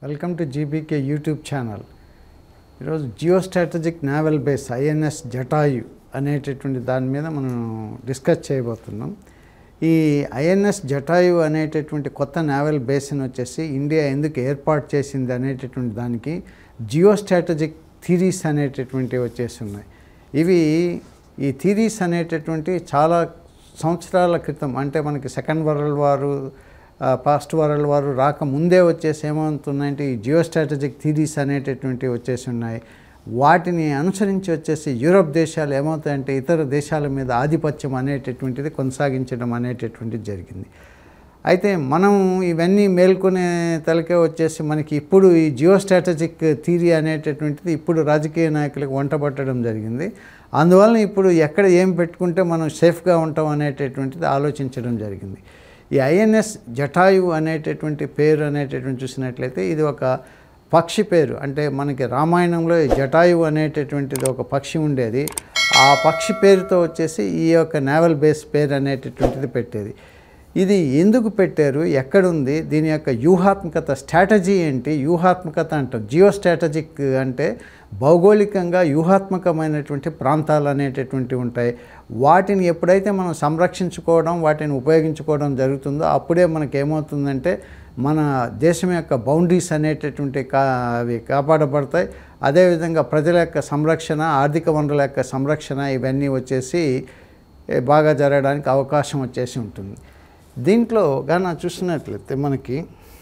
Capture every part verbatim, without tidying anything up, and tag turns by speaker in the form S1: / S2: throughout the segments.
S1: Welcome to GBK YouTube channel. ఈరోజు geo strategic naval base INS Jatayu అనేటటువంటి దాని మీద మనం డిస్కస్ చేయబోతున్నాం. ఈ ఐఎన్ఎస్ జటాయు అనేటటువంటి కొత్త నావల్ బేస్ని వచ్చేసి ఇండియా ఎందుకు ఏర్పాటు చేసింది అనేటటువంటి దానికి జియో స్ట్రాటజిక్ థీరీస్ అనేటటువంటివి వచ్చేసి ఉన్నాయి. ఇవి ఈ థీరీస్ అనేటటువంటి చాలా సంవత్సరాల క్రితం, అంటే మనకి second world war first world war రాకముందే వచ్చేసి ఏమవుతున్నాయంటే ఈ జియో స్ట్రాటజిక్ థీరీస్ అనేటటువంటివి వచ్చేసి ఉన్నాయి. వాటిని అనుసరించి వచ్చేసి యూరోప్ దేశాలు ఏమవుతాయంటే ఇతర దేశాల మీద ఆధిపత్యం అనేటటువంటిది కొనసాగించడం అనేటటువంటిది జరిగింది. అయితే మనం ఇవన్నీ మేల్కొనే తలకే వచ్చేసి మనకి ఇప్పుడు ఈ జియో స్ట్రాటజిక్ థీరీ అనేటటువంటిది ఇప్పుడు రాజకీయ నాయకులకు వంటబట్టడం జరిగింది. అందువలన ఇప్పుడు ఎక్కడ ఏం పెట్టుకుంటే మనం సేఫ్గా ఉంటాం అనేటటువంటిది ఆలోచించడం జరిగింది. ఈ ఐఎన్ఎస్ జటాయు అనేటటువంటి పేరు అనేటటువంటి చూసినట్లయితే ఇది ఒక పక్షి పేరు. అంటే మనకి రామాయణంలో ఈ జటాయు అనేటటువంటిది ఒక పక్షి ఉండేది. ఆ పక్షి పేరుతో వచ్చేసి ఈ యొక్క నావల్ బేస్ పేరు అనేటటువంటిది పెట్టేది. ఇది ఎందుకు పెట్టారు, ఎక్కడుంది, దీని యొక్క వ్యూహాత్మకత స్ట్రాటజీ ఏంటి? వ్యూహాత్మకత అంటాం. జియో స్ట్రాటజిక్ అంటే భౌగోళికంగా వ్యూహాత్మకమైనటువంటి ప్రాంతాలు అనేటటువంటివి ఉంటాయి. వాటిని ఎప్పుడైతే మనం సంరక్షించుకోవడం, వాటిని ఉపయోగించుకోవడం జరుగుతుందో అప్పుడే మనకి ఏమవుతుందంటే మన దేశం యొక్క బౌండరీస్ అనేటటువంటి కా అవి కాపాడబడతాయి. అదేవిధంగా ప్రజల యొక్క సంరక్షణ, ఆర్థిక వనరుల యొక్క సంరక్షణ ఇవన్నీ వచ్చేసి బాగా జరగడానికి అవకాశం వచ్చేసి ఉంటుంది. దీంట్లో గాన చూసినట్లయితే మనకి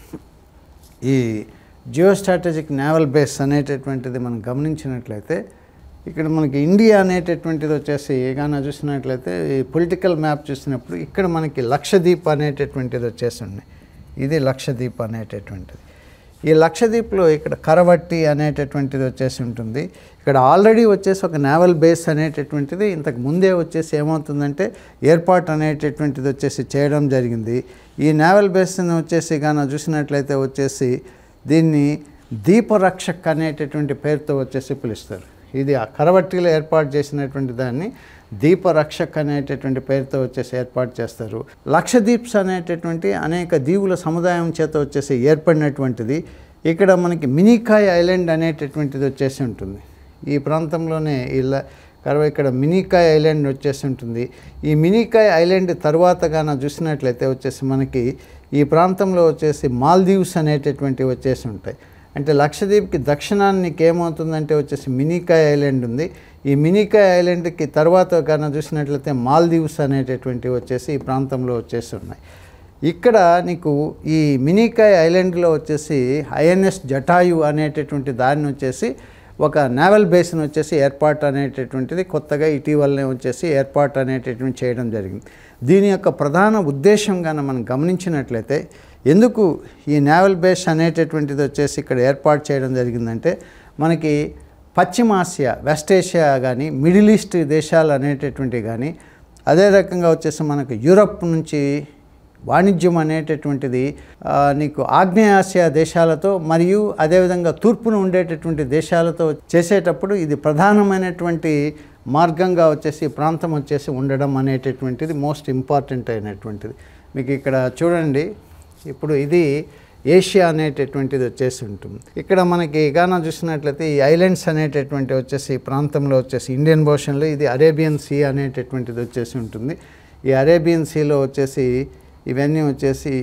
S1: ఈ జియో స్ట్రాటజిక్ నావల్ బేస్ అనేటటువంటిది మనం గమనించినట్లయితే ఇక్కడ మనకి ఇండియా అనేటటువంటిది వచ్చేసి గాన చూసినట్లయితే ఈ పొలిటికల్ మ్యాప్ చూసినప్పుడు ఇక్కడ మనకి లక్షద్వీప్ అనేటటువంటిది వచ్చేసి ఉన్నాయి. ఇది లక్షద్వీప్ అనేటటువంటిది. ఈ లక్షద్వీప్లో ఇక్కడ కరవట్టి అనేటటువంటిది వచ్చేసి ఉంటుంది. ఇక్కడ ఆల్రెడీ వచ్చేసి ఒక నావల్ బేస్ అనేటటువంటిది ఇంతకు ముందే వచ్చేసి ఏమవుతుందంటే ఏర్పాటు అనేటటువంటిది వచ్చేసి చేయడం జరిగింది. ఈ నావల్ బేస్ని వచ్చేసి గాన చూసినట్లయితే వచ్చేసి దీన్ని దీపరక్షక్ అనేటటువంటి పేరుతో వచ్చేసి పిలుస్తారు. ఇది ఆ కరవట్టిలో ఏర్పాటు చేసినటువంటి దాన్ని దీపరక్షక్ అనేటటువంటి పేరుతో వచ్చేసి ఏర్పాటు చేస్తారు. లక్షద్వీప్స్ అనేటటువంటి అనేక దీవుల సముదాయం చేత వచ్చేసి ఏర్పడినటువంటిది. ఇక్కడ మనకి మినికాయ్ ఐలాండ్ అనేటటువంటిది వచ్చేసి ఉంటుంది. ఈ ప్రాంతంలోనే ఇలా కరవ ఇక్కడ మినికాయ్ ఐలాండ్ వచ్చేసి ఉంటుంది. ఈ మినికాయ్ ఐలాండ్ తర్వాత గాన చూసినట్లయితే వచ్చేసి మనకి ఈ ప్రాంతంలో వచ్చేసి మాల్దీవ్స్ అనేటటువంటివి వచ్చేసి ఉంటాయి. అంటే లక్షద్వీప్కి దక్షిణానికి ఏమవుతుందంటే వచ్చేసి మినికాయ్ ఐలాండ్ ఉంది. ఈ మినికాయ్ ఐలాండ్కి తర్వాత కన్నా చూసినట్లయితే మాల్దీవ్స్ అనేటటువంటివి వచ్చేసి ఈ ప్రాంతంలో వచ్చేసి ఉన్నాయి. ఇక్కడ నీకు ఈ మినికాయ్ ఐలాండ్లో వచ్చేసి ఐఎన్ఎస్ జటాయు అనేటటువంటి దాన్ని వచ్చేసి ఒక నావల్ బేస్ని వచ్చేసి ఏర్పాటు అనేటటువంటిది కొత్తగా ఇటీవలనే వచ్చేసి ఏర్పాటు అనేటటువంటి చేయడం జరిగింది. దీని యొక్క ప్రధాన ఉద్దేశం కన్నా మనం గమనించినట్లయితే ఎందుకు ఈ నావల్ బేస్ అనేటటువంటిది వచ్చేసి ఇక్కడ ఏర్పాటు చేయడం జరిగిందంటే మనకి పశ్చిమాసియా, వెస్ట్ ఏషియా కానీ మిడిల్ ఈస్ట్ దేశాలు అనేటటువంటివి కానీ అదే రకంగా వచ్చేసి మనకు యూరప్ నుంచి వాణిజ్యం అనేటటువంటిది నీకు ఆగ్నేయాసియా దేశాలతో మరియు అదేవిధంగా తూర్పున ఉండేటటువంటి దేశాలతో చేసేటప్పుడు ఇది ప్రధానమైనటువంటి మార్గంగా వచ్చేసి ప్రాంతం వచ్చేసి ఉండడం అనేటటువంటిది మోస్ట్ ఇంపార్టెంట్ అయినటువంటిది. మీకు ఇక్కడ చూడండి, ఇప్పుడు ఇది ఏషియా అనేటటువంటిది వచ్చేసి ఉంటుంది. ఇక్కడ మనకి గానా చూసినట్లయితే ఈ ఐలాండ్స్ అనేటటువంటి వచ్చేసి ప్రాంతంలో వచ్చేసి ఇండియన్ ఓషన్లో ఇది అరేబియన్ సీ అనేటటువంటిది వచ్చేసి ఉంటుంది. ఈ అరేబియన్ సీలో వచ్చేసి ఇవన్నీ వచ్చేసి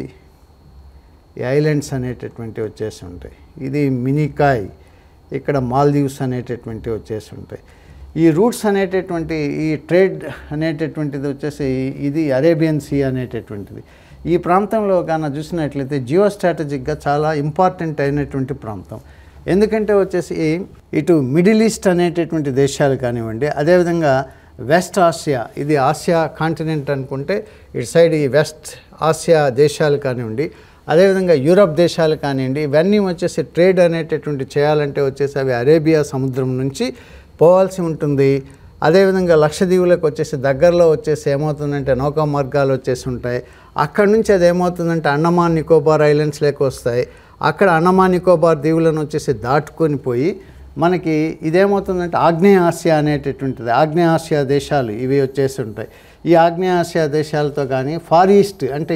S1: ఈ ఐలాండ్స్ అనేటటువంటివి వచ్చేసి ఉంటాయి. ఇది మినికాయ్, ఇక్కడ మాల్దీవ్స్ అనేటటువంటివి వచ్చేసి ఉంటాయి. ఈ రూట్స్ అనేటటువంటి ఈ ట్రేడ్ అనేటటువంటిది వచ్చేసి ఇది అరేబియన్ సీ అనేటటువంటిది. ఈ ప్రాంతంలో కానీ చూసినట్లయితే జియో స్ట్రాటజిక్గా చాలా ఇంపార్టెంట్ అయినటువంటి ప్రాంతం. ఎందుకంటే వచ్చేసి ఇటు మిడిల్ ఈస్ట్ అనేటటువంటి దేశాలు కానివ్వండి, అదేవిధంగా వెస్ట్ ఆసియా, ఇది ఆసియా కాంటినెంట్ అనుకుంటే ఇటు సైడ్ ఈ వెస్ట్ ఆసియా దేశాలు కానివ్వండి, అదేవిధంగా యూరప్ దేశాలు కానివ్వండి, ఇవన్నీ వచ్చేసి ట్రేడ్ అనేటటువంటి చేయాలంటే వచ్చేసి అవి అరేబియా సముద్రం నుంచి పోవాల్సి ఉంటుంది. అదేవిధంగా లక్షద్వీపులకు వచ్చేసి దగ్గరలో వచ్చేసి ఏమవుతుందంటే నౌకా మార్గాలు వచ్చేసి ఉంటాయి. అక్కడి నుంచి అది ఏమవుతుందంటే అండమాన్ నికోబార్ ఐలాండ్స్ లేక వస్తాయి. అక్కడ అండమాన్ నికోబార్ దీవులను వచ్చేసి దాటుకొని పోయి మనకి ఇదేమవుతుందంటే ఆగ్నేయ ఆసియా అనేటటువంటిది, ఆగ్నేయ ఆసియా దేశాలు ఇవి వచ్చేసి ఉంటాయి. ఈ ఆగ్నేయ ఆసియా దేశాలతో కానీ ఫార్ ఈస్ట్ అంటే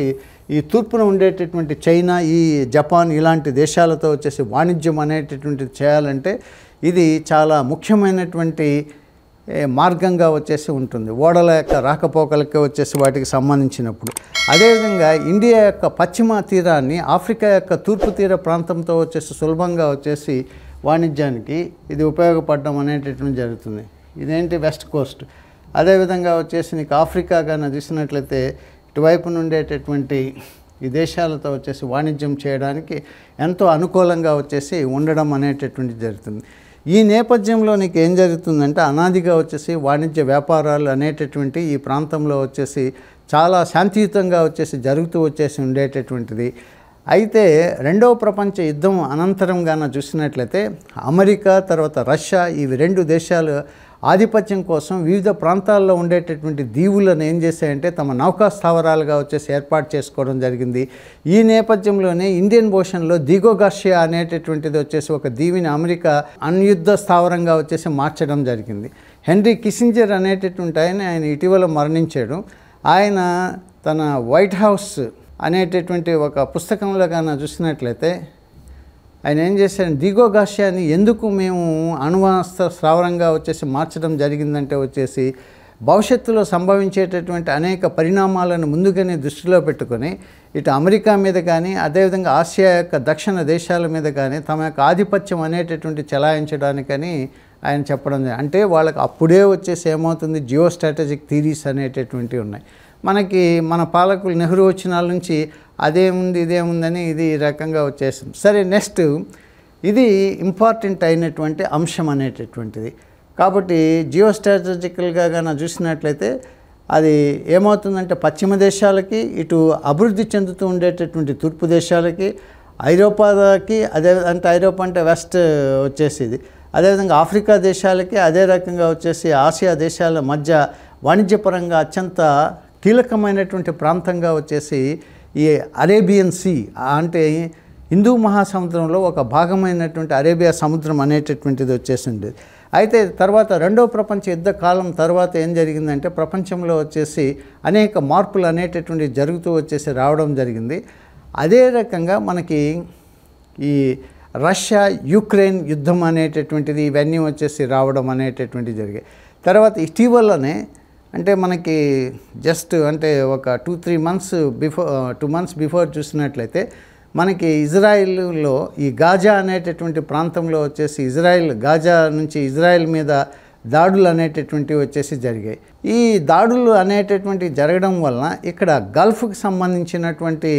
S1: ఈ తూర్పున ఉండేటటువంటి చైనా, ఈ జపాన్ ఇలాంటి దేశాలతో వచ్చేసి వాణిజ్యం అనేటటువంటిది చేయాలంటే ఇది చాలా ముఖ్యమైనటువంటి మార్గంగా వచ్చేసి ఉంటుంది, ఓడల యొక్క రాకపోకలకి వచ్చేసి వాటికి సంబంధించినప్పుడు. అదేవిధంగా ఇండియా యొక్క పశ్చిమ తీరాన్ని ఆఫ్రికా యొక్క తూర్పు తీర ప్రాంతంతో వచ్చేసి సులభంగా వచ్చేసి వాణిజ్యానికి ఇది ఉపయోగపడడం అనేటటువంటి జరుగుతుంది. ఇదేంటి వెస్ట్ కోస్ట్. అదేవిధంగా వచ్చేసి నీకు ఆఫ్రికా కానీ చూసినట్లయితే ఇటువైపు ఉండేటటువంటి ఈ దేశాలతో వచ్చేసి వాణిజ్యం చేయడానికి ఎంతో అనుకూలంగా వచ్చేసి ఉండడం అనేటటువంటి జరుగుతుంది. ఈ నేపథ్యంలో నీకు ఏం జరుగుతుందంటే అనాదిగా వచ్చేసి వాణిజ్య వ్యాపారాలు అనేటటువంటి ఈ ప్రాంతంలో వచ్చేసి చాలా శాంతియుతంగా వచ్చేసి జరుగుతూ వచ్చేసి ఉండేటటువంటిది. అయితే రెండవ ప్రపంచ యుద్ధం అనంతరం గాన చూసినట్లయితే అమెరికా తర్వాత రష్యా ఇవి రెండు దేశాలు ఆధిపత్యం కోసం వివిధ ప్రాంతాల్లో ఉండేటటువంటి దీవులను ఏం చేశాయంటే తమ నౌకా స్థావరాలుగా వచ్చేసి ఏర్పాటు చేసుకోవడం జరిగింది. ఈ నేపథ్యంలోనే ఇండియన్ ఓషన్లో దిగో గార్షియా అనేటటువంటిది వచ్చేసి ఒక దీవిని అమెరికా అణ్యుద్ధ స్థావరంగా వచ్చేసి మార్చడం జరిగింది. హెన్రీ కిస్సింజర్ అనేటటువంటి ఆయన ఆయన ఇటీవల మరణించాడు. ఆయన తన వైట్ హౌస్ అనేటటువంటి ఒక పుస్తకంలో కన్నా చూసినట్లయితే ఆయన ఏం చేశారు, దిగో గార్షియాని ఎందుకు మేము అణ్వాస్త్ర స్థావరంగా వచ్చేసి మార్చడం జరిగిందంటే వచ్చేసి భవిష్యత్తులో సంభవించేటటువంటి అనేక పరిణామాలను ముందుగానే దృష్టిలో పెట్టుకొని ఇటు అమెరికా మీద కానీ అదేవిధంగా ఆసియా యొక్క దక్షిణ దేశాల మీద కానీ తమ యొక్క ఆధిపత్యం అనేటటువంటి చెలాయించడానికని ఆయన చెప్పడం. అంటే వాళ్ళకి అప్పుడే వచ్చేసి ఏమవుతుంది, జియో స్ట్రాటజిక్ థీరీస్ అనేటటువంటివి ఉన్నాయి. మనకి మన పాలకులు నెహ్రూ వచ్చిన నుంచి అదేముంది ఇదేముందని ఇది ఈ రకంగా వచ్చేసింది. సరే, నెక్స్ట్ ఇది ఇంపార్టెంట్ అయినటువంటి అంశం అనేటటువంటిది. కాబట్టి జియో స్ట్రాటజికల్గా కానీ చూసినట్లయితే అది ఏమవుతుందంటే పశ్చిమ దేశాలకి, ఇటు అభివృద్ధి చెందుతూ ఉండేటటువంటి తూర్పు దేశాలకి, ఐరోపాకి, అదే అంటే ఐరోపా అంటే వెస్ట్ వచ్చేసి ఇది, అదేవిధంగా ఆఫ్రికా దేశాలకి, అదే రకంగా వచ్చేసి ఆసియా దేశాల మధ్య వాణిజ్యపరంగా అత్యంత కీలకమైనటువంటి ప్రాంతంగా వచ్చేసి ఈ అరేబియన్ సీ అంటే హిందూ మహాసముద్రంలో ఒక భాగమైనటువంటి అరేబియా సముద్రం అనేటటువంటిది వచ్చేసింది. అయితే తర్వాత రెండవ ప్రపంచ యుద్ధ కాలం తర్వాత ఏం జరిగిందంటే ప్రపంచంలో వచ్చేసి అనేక మార్పులు అనేటటువంటి జరుగుతూ వచ్చేసి రావడం జరిగింది. అదే రకంగా మనకి ఈ రష్యా యుక్రెయిన్ యుద్ధం అనేటటువంటిది ఇవన్నీ వచ్చేసి రావడం అనేటటువంటిది జరిగాయి. తర్వాత ఇటీవలనే అంటే మనకి జస్ట్ అంటే ఒక two three months before two months before చూసినట్లయితే మనకి ఇజ్రాయిల్లో ఈ గాజా అనేటటువంటి ప్రాంతంలో వచ్చేసి ఇజ్రాయిల్ గాజా నుంచి ఇజ్రాయిల్ మీద దాడులు అనేటటువంటివి వచ్చేసి జరిగాయి. ఈ దాడులు అనేటటువంటి జరగడం వలన ఇక్కడ గల్ఫ్కి సంబంధించినటువంటి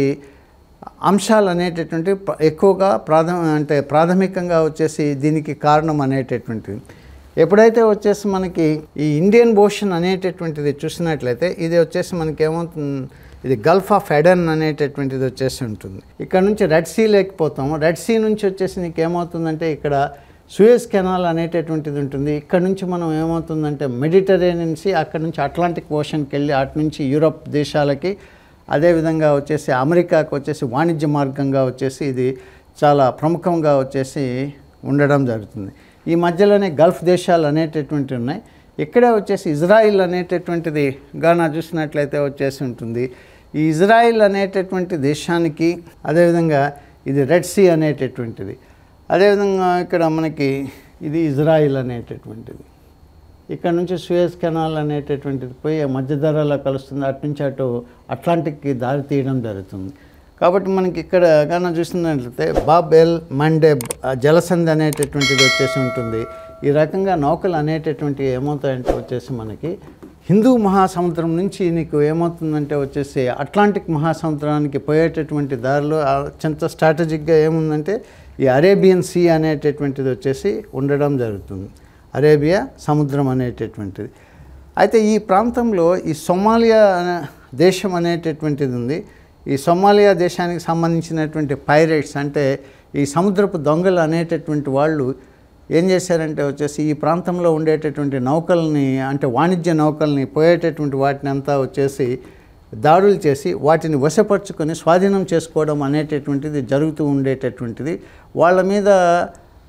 S1: అంశాలు అనేటటువంటి ఎక్కువగా ప్రాథమ అంటే ప్రాథమికంగా వచ్చేసి దీనికి కారణం అనేటటువంటిది. ఎప్పుడైతే వచ్చేసి మనకి ఈ ఇండియన్ ఓషన్ అనేటటువంటిది చూసినట్లయితే ఇది వచ్చేసి మనకి ఏమవుతుంది, ఇది గల్ఫ్ ఆఫ్ ఎడెన్ అనేటటువంటిది వచ్చేసి ఉంటుంది. ఇక్కడ నుంచి రెడ్ సీ లేకపోతాము. రెడ్ సీ నుంచి వచ్చేసి నీకు ఏమవుతుందంటే ఇక్కడ సూయజ్ కెనాల్ అనేటటువంటిది ఉంటుంది. ఇక్కడ నుంచి మనం ఏమవుతుందంటే మెడిటరేనియన్ సీ, అక్కడ నుంచి అట్లాంటిక్ ఓషన్కి వెళ్ళి అటు నుంచి యూరప్ దేశాలకి, అదేవిధంగా వచ్చేసి అమెరికాకు వచ్చేసి వాణిజ్య మార్గంగా వచ్చేసి ఇది చాలా ప్రముఖంగా వచ్చేసి ఉండడం జరుగుతుంది. ఈ మధ్యలోనే గల్ఫ్ దేశాలు అనేటటువంటివి ఉన్నాయి. ఇక్కడే వచ్చేసి ఇజ్రాయిల్ అనేటటువంటిది గానా చూసినట్లయితే వచ్చేసి ఉంటుంది. ఈ ఇజ్రాయిల్ అనేటటువంటి దేశానికి అదేవిధంగా ఇది రెడ్ సీ అనేటటువంటిది, అదేవిధంగా ఇక్కడ మనకి ఇది ఇజ్రాయిల్ అనేటటువంటిది. ఇక్కడ నుంచి సూయజ్ కెనాల్ అనేటటువంటిది పోయి మధ్యధరలో కలుస్తుంది, అటు నుంచి అటు అట్లాంటిక్కి దారి తీయడం జరుగుతుంది. కాబట్టి మనకి ఇక్కడ కానీ చూసినట్లయితే బాబ్ ఎల్ మండెబ్ జలసంధి అనేటటువంటిది వచ్చేసి ఉంటుంది. ఈ రకంగా నౌకలు అనేటటువంటివి ఏమవుతాయంటే వచ్చేసి మనకి హిందూ మహాసముద్రం నుంచి నీకు ఏమవుతుందంటే వచ్చేసి అట్లాంటిక్ మహాసముద్రానికి పోయేటటువంటి దారిలో అత్యంత స్ట్రాటజిక్గా ఏముందంటే ఈ అరేబియన్ సీ అనేటటువంటిది వచ్చేసి ఉండడం జరుగుతుంది, అరేబియా సముద్రం అనేటటువంటిది. అయితే ఈ ప్రాంతంలో ఈ సొమాలియా దేశం అనేటటువంటిది ఉంది. ఈ సొమాలియా దేశానికి సంబంధించినటువంటి పైరేట్స్ అంటే ఈ సముద్రపు దొంగలు అనేటటువంటి వాళ్ళు ఏం చేశారంటే వచ్చేసి ఈ ప్రాంతంలో ఉండేటటువంటి నౌకల్ని అంటే వాణిజ్య నౌకల్ని పోయేటటువంటి వాటిని అంతా వచ్చేసి దాడులు చేసి వాటిని వశపరుచుకొని స్వాధీనం చేసుకోవడం అనేటటువంటిది జరుగుతూ ఉండేటటువంటిది. వాళ్ళ మీద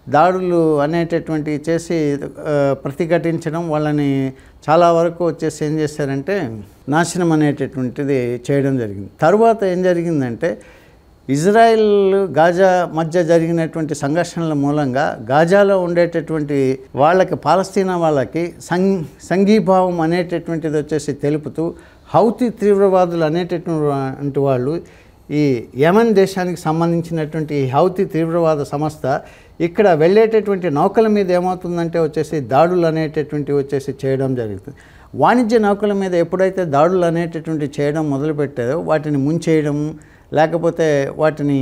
S1: దాడులు అనేటటువంటివి చేసి ప్రతిఘటించడం, వాళ్ళని చాలా వరకు వచ్చేసి ఏం చేశారంటే నాశనం అనేటటువంటిది చేయడం జరిగింది. తరువాత ఏం జరిగిందంటే ఇజ్రాయిల్ గాజా మధ్య జరిగినటువంటి సంఘర్షణల మూలంగా గాజాలో ఉండేటటువంటి వాళ్ళకి, పాలస్తీనా వాళ్ళకి సం సంఘీభావం అనేటటువంటిది వచ్చేసి తెలుపుతూ హౌతీ తీవ్రవాదులు అనేటటువంటి వాళ్ళు, ఈ యెమెన్ దేశానికి సంబంధించినటువంటి ఈ హౌతీ తీవ్రవాద సంస్థ ఇక్కడ వెళ్ళేటటువంటి నౌకల మీద ఏమవుతుందంటే వచ్చేసి దాడులు అనేటటువంటివి వచ్చేసి చేయడం జరుగుతుంది. వాణిజ్య నౌకల మీద ఎప్పుడైతే దాడులు అనేటటువంటి చేయడం మొదలుపెట్టారో వాటిని ముంచేయడం, లేకపోతే వాటిని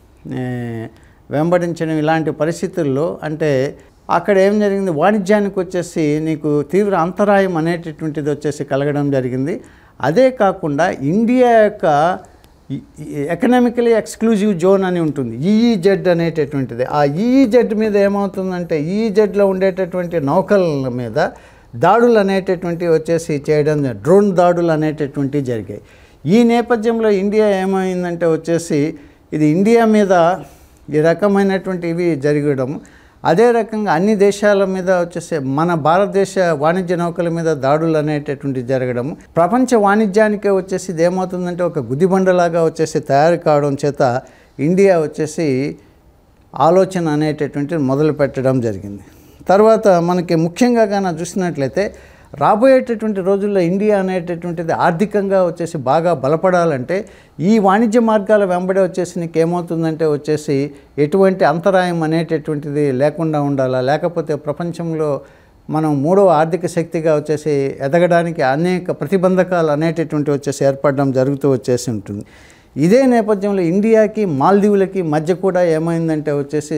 S1: వెంబడించడం, ఇలాంటి పరిస్థితుల్లో అంటే అక్కడ ఏం జరిగింది, వాణిజ్యానికి వచ్చేసి నీకు తీవ్ర అంతరాయం అనేటటువంటిది వచ్చేసి కలగడం జరిగింది. అదే కాకుండా ఇండియా యొక్క ఎకనామికలీ ఎక్స్క్లూజివ్ జోన్ అని ఉంటుంది, ఈఈజెడ్ అనేటటువంటిది. ఆ ఈఈజెడ్ మీద ఏమవుతుందంటే ఈఈజెడ్లో ఉండేటటువంటి నౌకల మీద దాడులు అనేటటువంటివి వచ్చేసి చేయడం, డ్రోన్ దాడులు అనేటటువంటివి జరిగాయి. ఈ నేపథ్యంలో ఇండియా ఏమైందంటే వచ్చేసి ఇది ఇండియా మీద ఈ రకమైనటువంటి ఇవి జరగడం, అదే రకంగా అన్ని దేశాల మీద వచ్చేసి మన భారతదేశ వాణిజ్య నౌకల మీద దాడులు అనేటటువంటివి జరగడం, ప్రపంచ వాణిజ్యానికే వచ్చేసి ఇది ఏమవుతుందంటే ఒక గుదిబండలాగా వచ్చేసి తయారు కావడం చేత ఇండియా వచ్చేసి ఆలోచన అనేటటువంటిది మొదలు పెట్టడం జరిగింది. తర్వాత మనకి ముఖ్యంగా కానీ చూసినట్లయితే రాబోయేటటువంటి రోజుల్లో ఇండియా అనేటటువంటిది ఆర్థికంగా వచ్చేసి బాగా బలపడాలంటే ఈ వాణిజ్య మార్గాల వెంబడే వచ్చేసి నీకు ఏమవుతుందంటే వచ్చేసి ఎటువంటి అంతరాయం అనేటటువంటిది లేకుండా ఉండాలా, లేకపోతే ప్రపంచంలో మనం మూడవ ఆర్థిక శక్తిగా వచ్చేసి ఎదగడానికి అనేక ప్రతిబంధకాలు అనేటటువంటివి వచ్చేసి ఏర్పడడం జరుగుతూ వచ్చేసి ఉంటుంది. ఇదే నేపథ్యంలో ఇండియాకి మాల్దీవులకి మధ్య కూడా ఏమైందంటే వచ్చేసి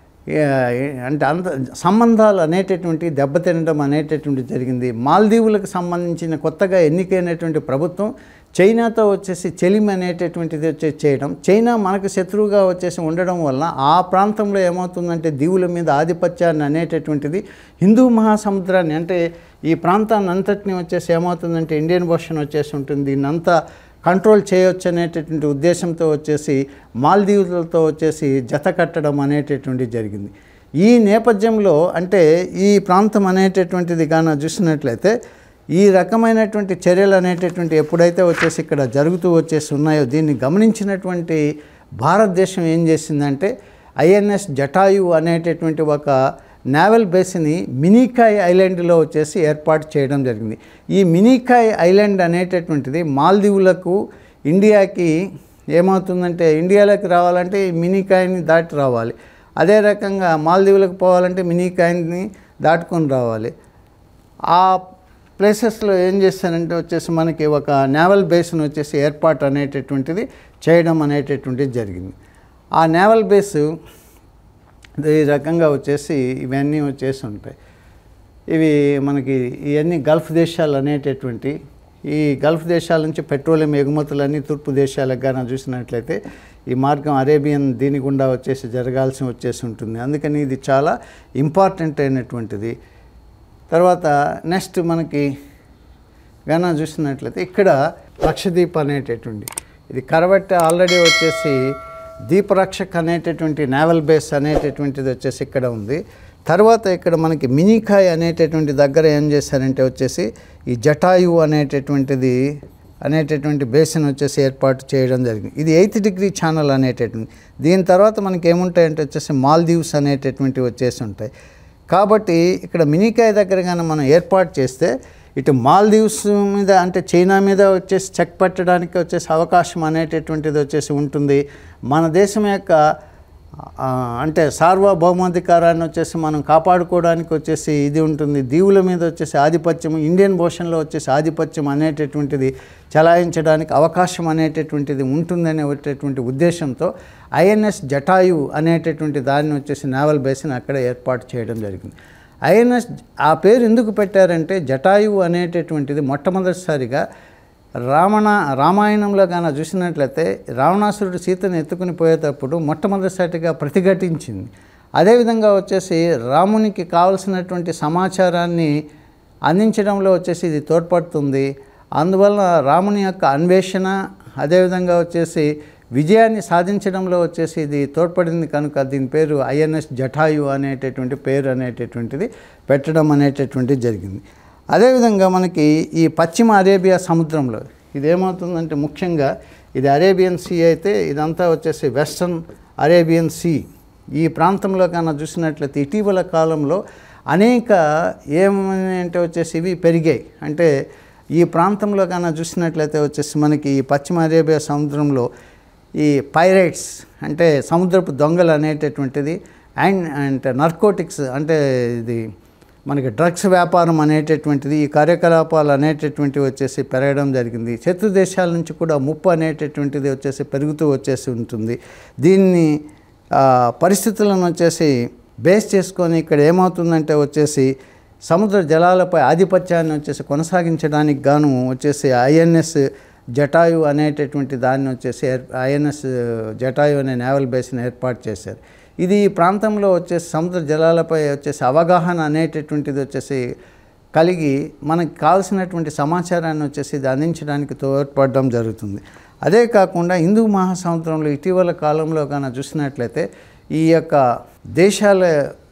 S1: అంటే అంత సంబంధాలు అనేటటువంటి దెబ్బతినడం అనేటటువంటి జరిగింది. మాల్దీవులకు సంబంధించిన కొత్తగా ఎన్నికైనటువంటి ప్రభుత్వం చైనాతో వచ్చేసి చెలిమి అనేటటువంటిది వచ్చేసి చేయడం, చైనా మనకు శత్రువుగా వచ్చేసి ఉండడం వల్ల ఆ ప్రాంతంలో ఏమవుతుందంటే దీవుల మీద ఆధిపత్యాన్ని అనేటటువంటిది హిందూ మహాసముద్రాన్ని అంటే ఈ ప్రాంతాన్ని అంతటిని వచ్చేసి ఏమవుతుందంటే ఇండియన్ ఓషన్ వచ్చేసి ఉంటుంది, దీన్నంతా కంట్రోల్ చేయొచ్చు అనేటటువంటి ఉద్దేశంతో వచ్చేసి మాల్దీవులతో వచ్చేసి జత కట్టడం అనేటటువంటిది జరిగింది. ఈ నేపథ్యంలో అంటే ఈ ప్రాంతం అనేటటువంటిది గాన చూసినట్లయితే ఈ రకమైనటువంటి చర్యలు అనేటటువంటి ఎప్పుడైతే వచ్చేసి ఇక్కడ జరుగుతూ వచ్చేసి ఉన్నాయో దీన్ని గమనించినటువంటి భారతదేశం ఏం చేసిందంటే ఐఎన్ఎస్ జటాయు అనేటటువంటి ఒక నేవల్ బేస్ని మినీకాయ్ ఐలాండ్లో వచ్చేసి ఏర్పాటు చేయడం జరిగింది. ఈ మినీకాయ్ ఐలాండ్ అనేటటువంటిది మాల్దీవులకు ఇండియాకి ఏమవుతుందంటే ఇండియాలోకి రావాలంటే ఈ మినీకాయ్ని దాటి రావాలి, అదే రకంగా మాల్దీవులకు పోవాలంటే మినీకాయ్ని దాటుకొని రావాలి. ఆ ప్లేసెస్లో ఏం చేస్తారంటే వచ్చేసి మనకి ఒక నేవల్ బేస్ను వచ్చేసి ఏర్పాటు అనేటటువంటిది చేయడం అనేటటువంటిది జరిగింది. ఆ నేవల్ బేసు ఈ రకంగా వచ్చేసి ఇవన్నీ వచ్చేసి ఉంటాయి. ఇవి మనకి ఇవన్నీ గల్ఫ్ దేశాలు అనేటటువంటి ఈ గల్ఫ్ దేశాల నుంచి పెట్రోలియం ఎగుమతులన్నీ తూర్పు దేశాలకు కానీ చూసినట్లయితే ఈ మార్గం అరేబియన్ దీని గుండా వచ్చేసి జరగాల్సి వచ్చేసి ఉంటుంది. అందుకని ఇది చాలా ఇంపార్టెంట్ అయినటువంటిది. తర్వాత నెక్స్ట్ మనకి గానా చూసినట్లయితే ఇక్కడ లక్షద్వీప్ అనేటటువంటి ఇది కరవెట్ట ఆల్రెడీ వచ్చేసి దీపరక్షక్ అనేటటువంటి నేవల్ బేస్ అనేటటువంటిది వచ్చేసి ఇక్కడ ఉంది. తర్వాత ఇక్కడ మనకి మినీకాయ్ అనేటటువంటి దగ్గర ఏం చేశారంటే వచ్చేసి ఈ జటాయు అనేటటువంటిది అనేటటువంటి బేసిన్ వచ్చేసి ఏర్పాటు చేయడం జరిగింది. ఇది ఎయిత్ డిగ్రీ ఛానల్ అనేటటువంటి. దీని తర్వాత మనకి ఏముంటాయంటే వచ్చేసి మాల్దీవ్స్ అనేటటువంటివి వచ్చేసి ఉంటాయి. కాబట్టి ఇక్కడ మినీకాయ్ దగ్గర కానీ మనం ఏర్పాటు చేస్తే ఇటు మాల్దీవ్స్ మీద అంటే చైనా మీద వచ్చేసి చెక్ పెట్టడానికి వచ్చేసి అవకాశం అనేటటువంటిది వచ్చేసి ఉంటుంది. మన దేశం యొక్క అంటే సార్వభౌమాధికారాన్ని వచ్చేసి మనం కాపాడుకోవడానికి వచ్చేసి ఇది ఉంటుంది. దీవుల మీద వచ్చేసి ఆధిపత్యం, ఇండియన్ ఓషన్లో వచ్చేసి ఆధిపత్యం అనేటటువంటిది చలాయించడానికి అవకాశం అనేటటువంటిది ఉంటుందనేటటువంటి ఉద్దేశంతో ఐఎన్ఎస్ జటాయు అనేటటువంటి దాన్ని వచ్చేసి నేవల్ బేస్ని అక్కడ ఏర్పాటు చేయడం జరిగింది. ఐఎన్ఎస్ ఆ పేరు ఎందుకు పెట్టారంటే జటాయు అనేటటువంటిది మొట్టమొదటిసారిగా రావణ రామాయణంలో కానీ చూసినట్లయితే రావణాసురుడు సీతను ఎత్తుకుని పోయేటప్పుడు మొట్టమొదటిసారిగా ప్రతిఘటించింది. అదేవిధంగా వచ్చేసి రామునికి కావలసినటువంటి సమాచారాన్ని అందించడంలో వచ్చేసి ఇది తోడ్పడుతుంది. అందువల్ల రాముని యొక్క అన్వేషణ అదేవిధంగా వచ్చేసి విజయాన్ని సాధించడంలో వచ్చేసి ఇది తోడ్పడింది కనుక దీని పేరు ఐఎన్ఎస్ జటాయు అనేటటువంటి పేరు అనేటటువంటిది పెట్టడం అనేటటువంటిది జరిగింది. అదేవిధంగా మనకి ఈ పశ్చిమ అరేబియా సముద్రంలో ఇదేమవుతుందంటే ముఖ్యంగా ఇది అరేబియన్ సీ అయితే ఇదంతా వచ్చేసి వెస్టర్న్ అరేబియన్ సీ. ఈ ప్రాంతంలో కన్నా చూసినట్లయితే ఇటీవల కాలంలో అనేక ఏమంటే వచ్చేసి ఇవి పెరిగాయి. అంటే ఈ ప్రాంతంలో కన్నా చూసినట్లయితే వచ్చేసి మనకి ఈ పశ్చిమ అరేబియా సముద్రంలో ఈ పైరేట్స్ అంటే సముద్రపు దొంగలు అనేటటువంటిది అండ్ అంటే నర్కోటిక్స్ అంటే ఇది మనకి డ్రగ్స్ వ్యాపారం అనేటటువంటిది ఈ కార్యకలాపాలు అనేటటువంటివి వచ్చేసి పెరగడం జరిగింది. శత్రు దేశాల నుంచి కూడా ముప్పు అనేటటువంటిది వచ్చేసి పెరుగుతూ వచ్చేసి ఉంటుంది. దీన్ని పరిస్థితులను వచ్చేసి బేస్ చేసుకొని ఇక్కడ ఏమవుతుందంటే వచ్చేసి సముద్ర జలాలపై ఆధిపత్యాన్ని వచ్చేసి కొనసాగించడానికి గాను వచ్చేసి ఐఎన్ఎస్ జటాయు అనేటటువంటి దాన్ని వచ్చేసి ఐఎన్ఎస్ జటాయు అనే నేవల్ బేస్ని ఏర్పాటు చేశారు. ఇది ఈ ప్రాంతంలో వచ్చేసి సముద్ర జలాలపై వచ్చేసి అవగాహన అనేటటువంటిది వచ్చేసి కలిగి మనకు కావాల్సినటువంటి సమాచారాన్ని వచ్చేసి ఇది అందించడానికి తోడ్పడడం జరుగుతుంది. అదే కాకుండా హిందూ మహాసముద్రంలో ఇటీవల కాలంలో కన్నా చూసినట్లయితే ఈ యొక్క దేశాల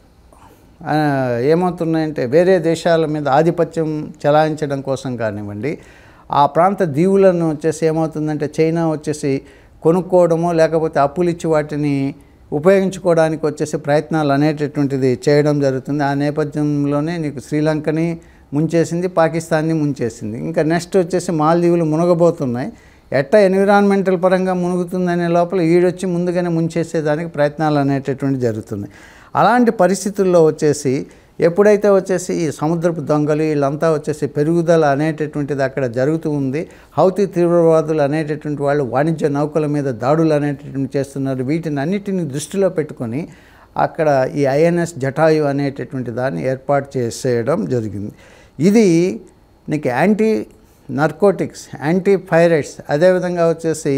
S1: ఏమవుతున్నాయంటే వేరే దేశాల మీద ఆధిపత్యం చెలాయించడం కోసం కానివ్వండి, ఆ ప్రాంత దీవులను వచ్చేసి ఏమవుతుందంటే చైనా వచ్చేసి కొనుక్కోవడమో లేకపోతే అప్పులు ఇచ్చి వాటిని ఉపయోగించుకోవడానికి వచ్చేసి ప్రయత్నాలు అనేటటువంటిది చేయడం జరుగుతుంది. ఆ నేపథ్యంలోనే నీకు శ్రీలంకని ముంచేసింది, పాకిస్తాన్ని ముంచేసింది. ఇంకా నెక్స్ట్ వచ్చేసి మాల్దీవులు మునగబోతున్నాయి. ఎట్టా ఎన్విరాన్మెంటల్ పరంగా మునుగుతుందనే లోపల ఈడొచ్చి ముందుగానే ముంచేసేదానికి ప్రయత్నాలు అనేటటువంటి జరుగుతున్నాయి. అలాంటి పరిస్థితుల్లో వచ్చేసి ఎప్పుడైతే వచ్చేసి ఈ సముద్రపు దొంగలు వీళ్ళంతా వచ్చేసి పెరుగుదల అనేటటువంటిది అక్కడ జరుగుతూ ఉంది. హౌతీ తీవ్రవాదులు అనేటటువంటి వాళ్ళు వాణిజ్య నౌకల మీద దాడులు అనేటటువంటి చేస్తున్నారు. వీటిని అన్నిటిని దృష్టిలో పెట్టుకొని అక్కడ ఈ ఐఎన్ఎస్ జటాయు అనేటటువంటి దాన్ని ఏర్పాటు చేసేయడం జరిగింది. ఇది నీకు యాంటీ నర్కోటిక్స్, యాంటీ పైరేట్స్, అదేవిధంగా వచ్చేసి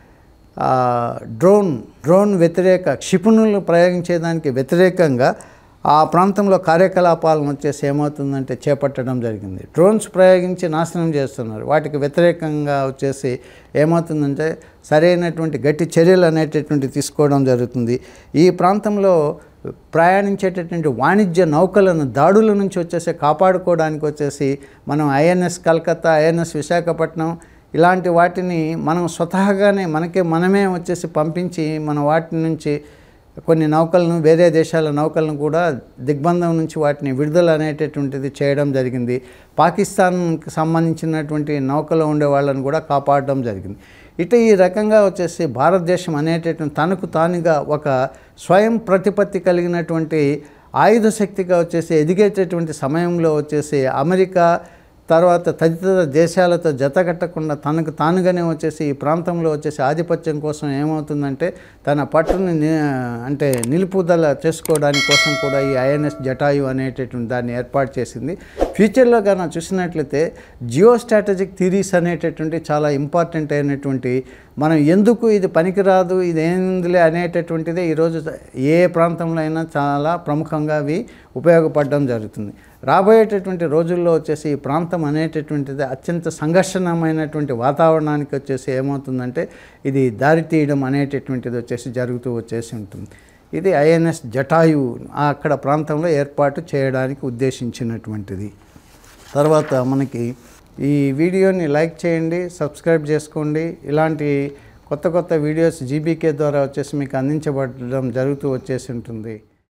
S1: డ్రోన్ డ్రోన్ వ్యతిరేక క్షిపణులు ప్రయోగించేదానికి వ్యతిరేకంగా ఆ ప్రాంతంలో కార్యకలాపాలను వచ్చేసి ఏమవుతుందంటే చేపట్టడం జరిగింది. డ్రోన్స్ ప్రయోగించి నాశనం చేస్తున్నారు. వాటికి వ్యతిరేకంగా వచ్చేసి ఏమవుతుందంటే సరైనటువంటి గట్టి చర్యలు అనేటటువంటి తీసుకోవడం జరుగుతుంది. ఈ ప్రాంతంలో ప్రయాణించేటటువంటి వాణిజ్య నౌకలను దాడుల నుంచి వచ్చేసి కాపాడుకోవడానికి వచ్చేసి మనం ఐఎన్ఎస్ కలకత్తా, ఐఎన్ఎస్ విశాఖపట్నం ఇలాంటి వాటిని మనం స్వతహాగానే మనకే మనమే వచ్చేసి పంపించి మన వాటి నుంచి కొన్ని నౌకలను వేరే దేశాల నౌకలను కూడా దిగ్బంధం నుంచి వాటిని విడుదల అనేటటువంటిది చేయడం జరిగింది. పాకిస్తాన్కి సంబంధించినటువంటి నౌకలో ఉండే వాళ్ళని కూడా కాపాడడం జరిగింది. ఇటు ఈ రకంగా వచ్చేసి భారతదేశం అనేటటువంటి తనకు తానుగా ఒక స్వయం ప్రతిపత్తి కలిగినటువంటి ఆయుధ శక్తిగా వచ్చేసి ఎదిగేటటువంటి సమయంలో వచ్చేసి అమెరికా తర్వాత తదితర దేశాలతో జతకట్టకుండా తనకు తానుగానే వచ్చేసి ఈ ప్రాంతంలో వచ్చేసి ఆధిపత్యం కోసం ఏమవుతుందంటే తన పట్టుని అంటే నిలుపుదల చేసుకోవడానికి కోసం కూడా ఈ ఐఎన్ఎస్ జటాయు అనేటటువంటి దాన్ని ఏర్పాటు చేసింది. ఫ్యూచర్లో కన్నా చూసినట్లయితే జియో స్ట్రాటజిక్ థియరీస్ అనేటటువంటి చాలా ఇంపార్టెంట్ అయినటువంటి మనం ఎందుకు ఇది పనికిరాదు ఇది ఏందిలే అనేటటువంటిదే ఈరోజు ఏ ప్రాంతంలో అయినా చాలా ప్రముఖంగా అవి ఉపయోగపడడం జరుగుతుంది. రాబోయేటటువంటి రోజుల్లో వచ్చేసి ఈ ప్రాంతం అనేటటువంటిది అత్యంత సంఘర్షణమైనటువంటి వాతావరణానికి వచ్చేసి ఏమవుతుందంటే ఇది దారి తీయడం అనేటటువంటిది వచ్చేసి జరుగుతూ వచ్చేసి ఉంటుంది. ఇది ఐఎన్ఎస్ జటాయు అక్కడ ప్రాంతంలో ఏర్పాటు చేయడానికి ఉద్దేశించినటువంటిది. తర్వాత మనకి ఈ వీడియోని లైక్ చేయండి, సబ్స్క్రైబ్ చేసుకోండి. ఇలాంటి కొత్త కొత్త వీడియోస్ జీబీకే ద్వారా వచ్చేసి మీకు అందించబడడం జరుగుతూ వచ్చేసి ఉంటుంది.